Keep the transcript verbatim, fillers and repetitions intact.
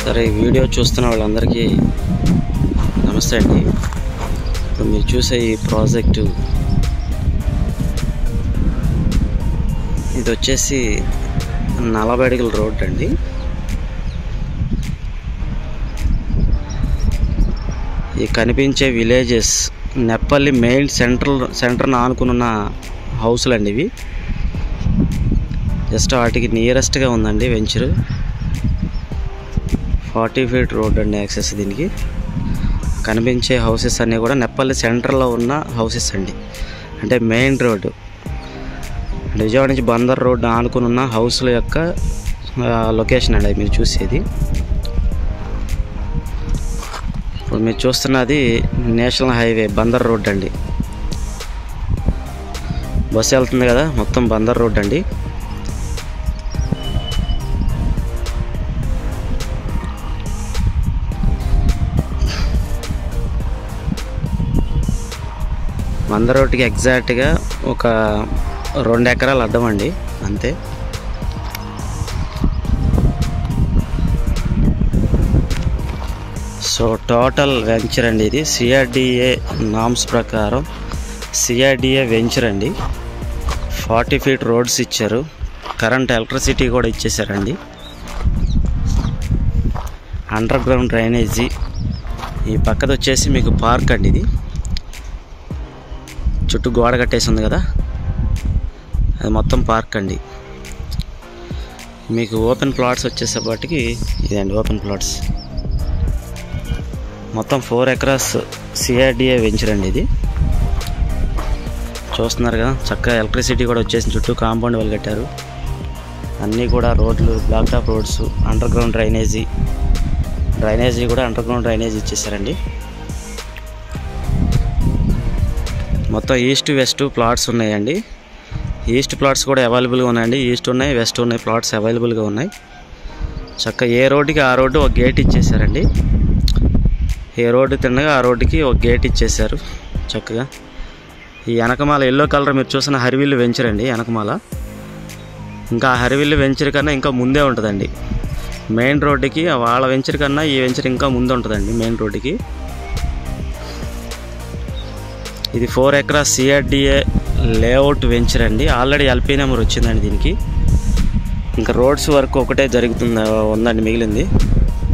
సరే, ఈ వీడియో చూస్తున్న వాళ్ళందరికీ నమస్తే అండి. ఇప్పుడు మీరు చూసే ఈ ప్రాజెక్టు ఇది వచ్చేసి నలభై అడుగుల రోడ్ అండి. ఈ కనిపించే విలేజెస్ నెప్పల్లి మెయిన్ సెంట్రల్ సెంటర్ని ఆనుకున్న హౌస్లు అండి. ఇవి జస్ట్ వాటికి నియరెస్ట్గా ఉందండి వెంచరు. ఫార్టీ ఫీట్ రోడ్ అండి యాక్సెస్. దీనికి కనిపించే హౌసెస్ అన్నీ కూడా నెప్పల్లి సెంటర్లో ఉన్న హౌసెస్ అండి. అంటే మెయిన్ రోడ్డు విజయవాడ నుంచి బందర్ రోడ్డు ఆనుకుని ఉన్న హౌస్ల యొక్క లొకేషన్ అండి మీరు చూసేది. ఇప్పుడు మీరు చూస్తున్నది నేషనల్ హైవే బందర్ రోడ్ అండి. బస్సు వెళ్తుంది కదా, మొత్తం బందర్ రోడ్ అండి. బందర్ రోడ్డుకి ఎగ్జాక్ట్గా ఒక రెండు ఎకరాలు అడ్డం అండి, అంతే. సో టోటల్ వెంచర్ అండి ఇది. సిఆర్డిఏ నామ్స్ ప్రకారం సిఆర్డిఏ వెంచర్ అండి. ఫార్టీ ఫీట్ రోడ్స్ ఇచ్చారు, కరెంట్ ఎలక్ట్రిసిటీ కూడా ఇచ్చేసారండి. Under ground drainage. ఈ పక్కది వచ్చేసి మీకు పార్క్ అండి. ఇది చుట్టూ గోడ కట్టేసి ఉంది కదా, అది మొత్తం పార్క్ అండి. మీకు ఓపెన్ ప్లాట్స్ వచ్చేసేపటికి ఇదండి ఓపెన్ ప్లాట్స్. మొత్తం ఫోర్ ఎకరాస్ సిఆర్డిఏ వెంచర్ అండి ఇది. చూస్తున్నారు కదా, చక్కగా ఎలక్ట్రిసిటీ కూడా వచ్చేసి చుట్టూ కాంపౌండ్ వాళ్ళు కట్టారు. అన్నీ కూడా రోడ్లు, black top roads, under ground drainage drainage కూడా అండర్ గ్రౌండ్ డ్రైనేజీ ఇచ్చేసారండి. మొత్తం ఈస్ట్ వెస్ట్ ప్లాట్స్ ఉన్నాయండి. ఈస్ట్ ప్లాట్స్ కూడా అవైలబుల్గా ఉన్నాయండి. ఈస్ట్ ఉన్నాయి, వెస్ట్ ఉన్నాయి, ప్లాట్స్ అవైలబుల్గా ఉన్నాయి. చక్కగా ఏ రోడ్డుకి ఆ రోడ్డు ఒక గేట్ ఇచ్చేసారండి. ఏ రోడ్డు తిన్నగా ఆ రోడ్డుకి ఒక గేట్ ఇచ్చేసారు చక్కగా. ఈ వెనకమాల ఎల్లో కలర్ మీరు చూసిన హరివిల్లు వెంచర్ అండి. వెనకమాల ఇంకా ఆ హరివిల్లు వెంచర్ కన్నా ఇంకా ముందే ఉంటుందండి. మెయిన్ రోడ్డుకి వాళ్ళ వెంచర్ కన్నా ఈ వెంచర్ ఇంకా ముందు ఉంటుందండి మెయిన్ రోడ్డుకి. ఇది four acres CRDA layout venture అండి. ఆల్రెడీ ఎల్పీ నెంబర్ వచ్చిందండి దీనికి. ఇంకా రోడ్స్ వర్క్ ఒకటే జరుగుతుంది ఉందండి మిగిలింది.